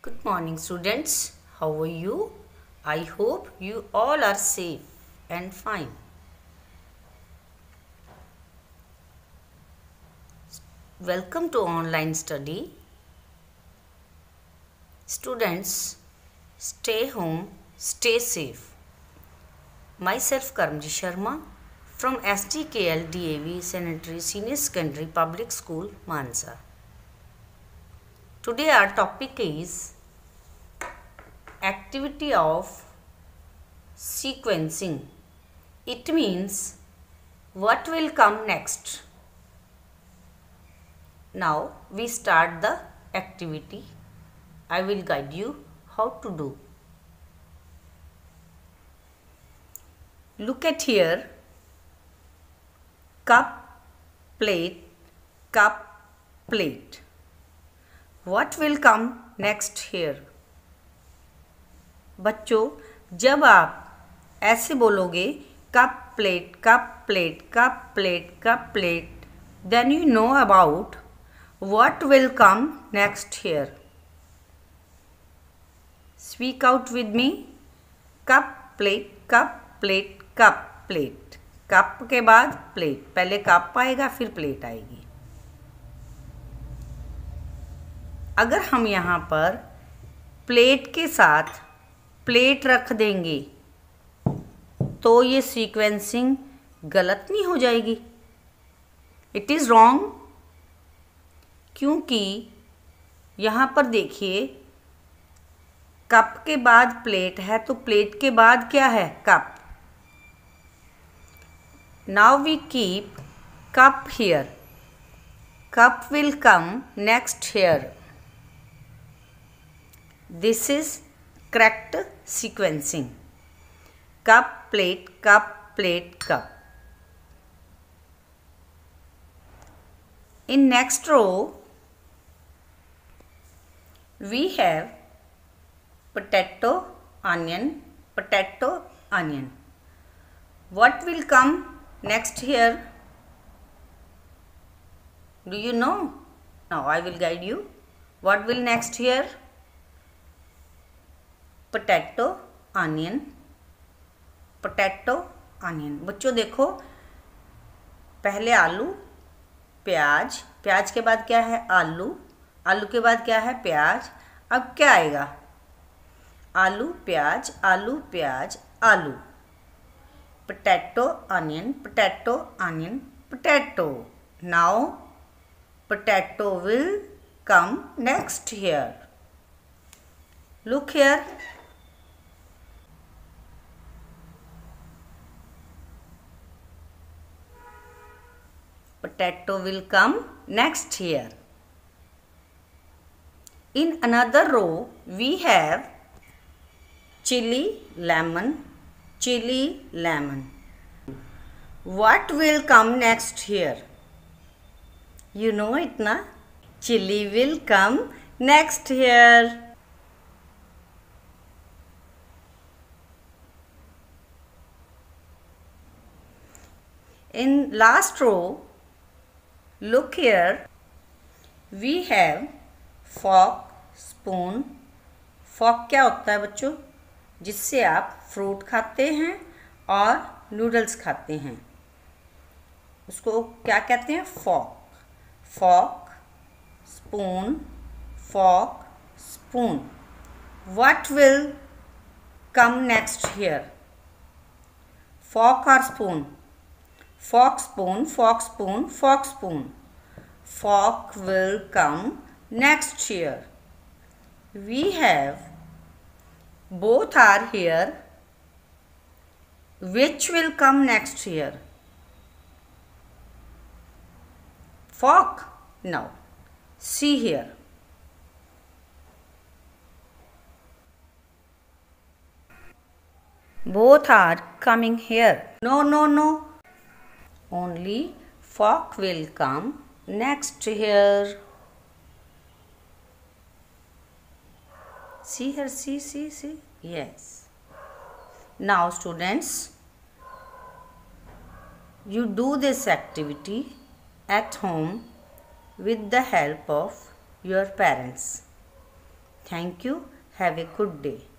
Good morning, students. How are you? I hope you all are safe and fine. Welcome to online study. Students, stay home, stay safe. Myself Karamji Sharma from SDKL DAV Sanitary Senior Secondary Public School, Mansa. Today our topic is activity of sequencing. It means what will come next. Now we start the activity. I will guide you how to do. Look at here. Cup, plate, cup, plate. What will come next here? बच्चों, जब आप ऐसे बोलोगे cup plate cup plate cup plate cup plate, then you know about what will come next here. Speak out with me. Cup plate cup plate cup plate. Cup के बाद plate. पहले cup आएगा फिर प्लेट आएगी. अगर हम यहाँ पर प्लेट के साथ प्लेट रख देंगे तो ये सीक्वेंसिंग गलत नहीं हो जाएगी. It is wrong. क्योंकि यहाँ पर देखिए कप के बाद प्लेट है तो प्लेट के बाद क्या है? Cup. Now we keep cup here. Cup will come next here. This is correct sequencing. Cup, plate, cup, plate, cup. In next row, we have potato, onion, potato, onion. What will come next here? Do you know? Now I will guide you. What will next here? Potato onion, potato onion. बच्चों देखो, पहले आलू, प्याज, प्याज के बाद क्या है? आलू, आलू के बाद क्या है? प्याज. अब क्या आएगा? आलू प्याज, आलू प्याज, आलू. Potato onion, potato onion, potato. Now potato will come next here. Look here. Potato will come next here. In another row, we have chili, lemon, chili, lemon. What will come next here? You know it, na? Chili will come next here. In last row, look here, we have fork, spoon. fork क्या होता है बच्चों? जिससे आप fruit खाते हैं और noodles खाते हैं. उसको क्या कहते हैं? fork. fork, spoon, fork, spoon. What will come next here? fork or spoon? Fork, spoon, fork, spoon, fork, spoon. Fork will come next here. We have both are here. Which will come next here? Fork. Now, see here. Both are coming here. No, no, no. Only fork will come next here. See here, see. Yes. Now students, you do this activity at home with the help of your parents. Thank you, have a good day.